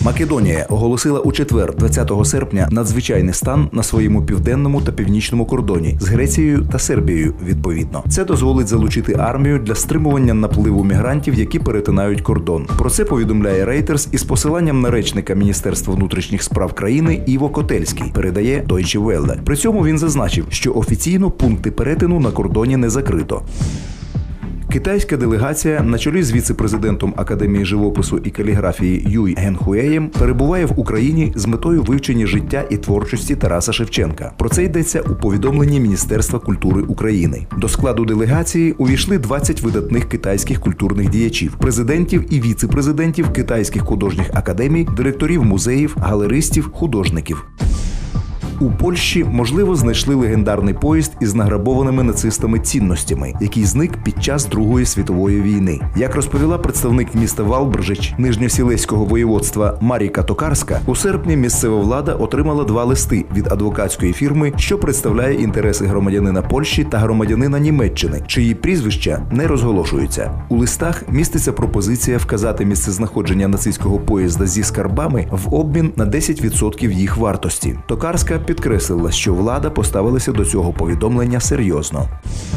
Македонія оголосила у четвер, 20 серпня, надзвичайний стан на своєму південному та північному кордоні з Грецією та Сербією, відповідно. Це дозволить залучити армію для стримування напливу мігрантів, які перетинають кордон. Про це повідомляє Reuters із посиланням на речника Міністерства внутрішніх справ країни Іво Котельський, передає Deutsche Welle. При цьому він зазначив, що офіційно пункти перетину на кордоні не закрито. Китайська делегація на чолі з віце-президентом Академії живопису і каліграфії Юй Генхуеєм перебуває в Україні з метою вивчення життя і творчості Тараса Шевченка. Про це йдеться у повідомленні Міністерства культури України. До складу делегації увійшли 20 видатних китайських культурних діячів, президентів і віце-президентів китайських художніх академій, директорів музеїв, галеристів, художників. У Польщі, можливо, знайшли легендарний поїзд із награбованими нацистами цінностями, який зник під час Другої світової війни. Як розповіла представник міста Валбржич Нижньосілеського воєводства Маріка Токарська, у серпні місцева влада отримала 2 листи від адвокатської фірми, що представляє інтереси громадянина Польщі та громадянина Німеччини, чиї прізвища не розголошуються. У листах міститься пропозиція вказати місцезнаходження нацистського поїзда зі скарбами в обмін на 10% їх вартості. Токарська підкреслила, що влада поставилася до цього повідомлення серйозно.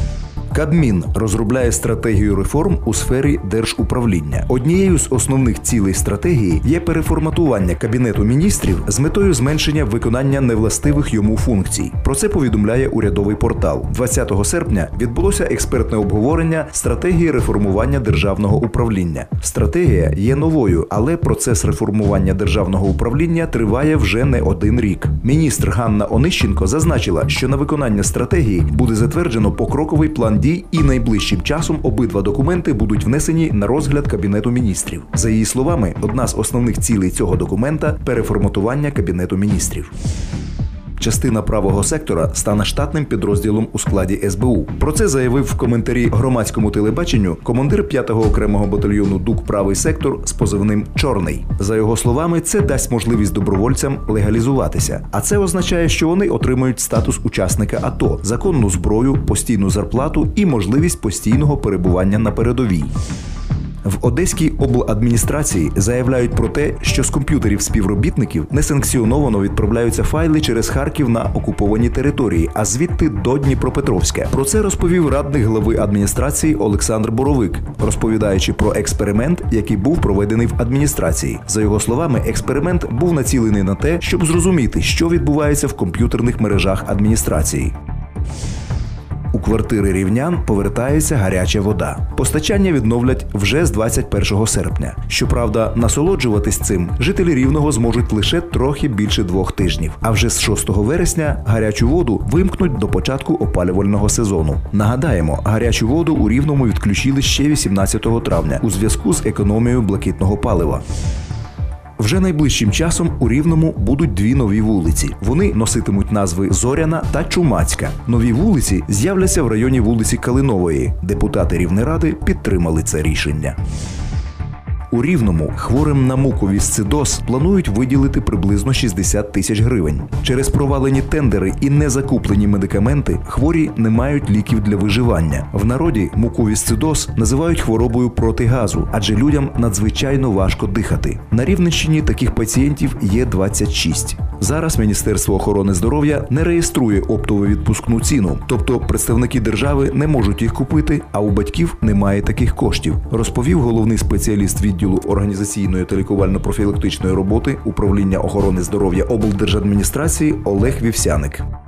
Кабмін розробляє стратегію реформ у сфері держуправління. Однією з основних цілей стратегії є переформатування Кабінету міністрів з метою зменшення виконання невластивих йому функцій. Про це повідомляє урядовий портал. 20 серпня відбулося експертне обговорення стратегії реформування державного управління. Стратегія є новою, але процес реформування державного управління триває вже не 1 рік. Міністр Ганна Онищенко зазначила, що на виконання стратегії буде затверджено покроковий план дій, і найближчим часом обидва документи будуть внесені на розгляд Кабінету міністрів. За її словами, одна з основних цілей цього документа – переформатування Кабінету міністрів. Частина правого сектора стане штатним підрозділом у складі СБУ. Про це заявив в коментарі громадському телебаченню командир 5-го окремого батальйону ДУК «Правий сектор» з позивним «Чорний». За його словами, це дасть можливість добровольцям легалізуватися. А це означає, що вони отримають статус учасника АТО, законну зброю, постійну зарплату і можливість постійного перебування на передовій. В Одеській обладміністрації заявляють про те, що з комп'ютерів співробітників несанкціоновано відправляються файли через Харків на окуповані території, а звідти до Дніпропетровська. Про це розповів радник глави адміністрації Олександр Боровик, розповідаючи про експеримент, який був проведений в адміністрації. За його словами, експеримент був націлений на те, щоб зрозуміти, що відбувається в комп'ютерних мережах адміністрації. У квартири рівнян повертається гаряча вода. Постачання відновлять вже з 21 серпня. Щоправда, насолоджуватись цим жителі Рівного зможуть лише трохи більше 2 тижнів. А вже з 6 вересня гарячу воду вимкнуть до початку опалювального сезону. Нагадаємо, гарячу воду у Рівному відключили ще 18 травня у зв'язку з економією блакитного палива. Вже найближчим часом у Рівному будуть 2 нові вулиці. Вони носитимуть назви Зоряна та Чумацька. Нові вулиці з'являться в районі вулиці Калинової. Депутати Рівнеради підтримали це рішення. У Рівному хворим на муковісцидоз планують виділити приблизно 60 тисяч гривень. Через провалені тендери і незакуплені медикаменти хворі не мають ліків для виживання. В народі муковісцидоз називають хворобою проти газу, адже людям надзвичайно важко дихати. На Рівненщині таких пацієнтів є 26. Зараз Міністерство охорони здоров'я не реєструє оптову відпускну ціну, тобто представники держави не можуть їх купити, а у батьків немає таких коштів, розповів головний спеціаліст відділу організаційної та лікувально-профілактичної роботи Управління охорони здоров'я облдержадміністрації Олег Вівсяник.